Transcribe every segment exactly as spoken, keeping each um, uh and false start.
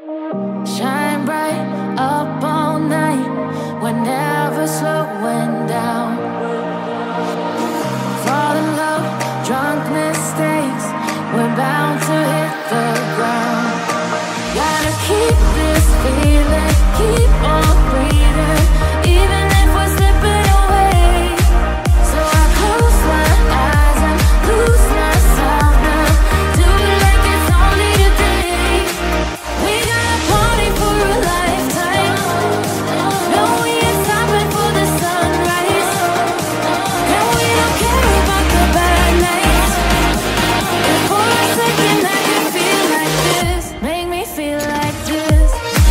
Shine bright up all night. We're never slowing down. Fall in love, drunk mistakes. We're bound to hit the ground. Gotta keep this feeling, keep on breathing, even if we're slipping away. So I close my eyes and lose myself now. Do it like it's only today. We got a party for a lifetime. No, we ain't stopping for the sunrise. And we don't care about the bad nights. If for a second I can feel like this, make me feel like this.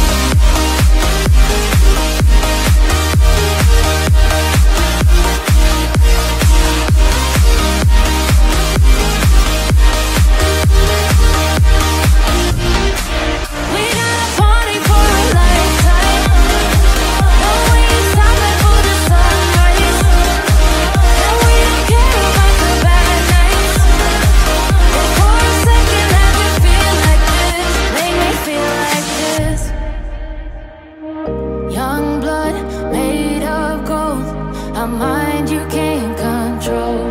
We got a party for a lifetime. No, we ain't stopping for the sunrise. And we don't care about the bad nights. If for a second I can feel like this, make me feel like this. Young blood made of gold, a mind you can't control.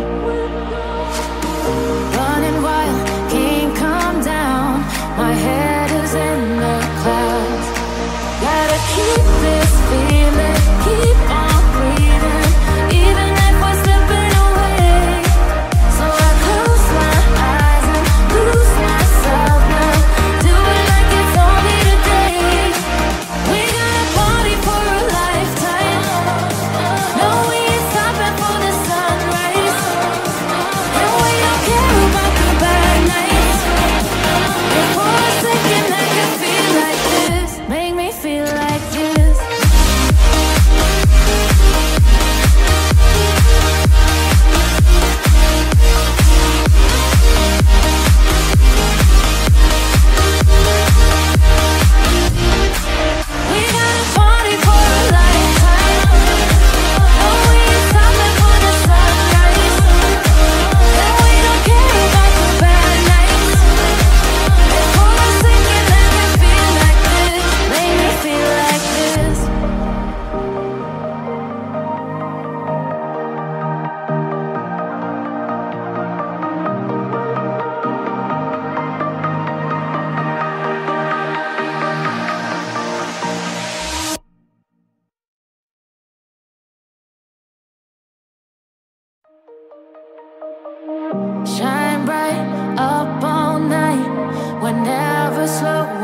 Running wild, can't come down. My head is in the clouds. Gotta keep this feeling, keep on breathing, even if we're slipping away. So I close my eyes and lose myself now. Do it like it's only today. We got a party for a lifetime. No, we ain't stopping for the sunrise. And we don't care about the bad nights. If for a second I can feel like this, make me feel like this. We got a party for a lifetime. No, we ain't stopping for the sunrise. And we don't care about the bad nights. If for a second I can feel like this, make me feel like this. Shine bright up all night. We're never slowing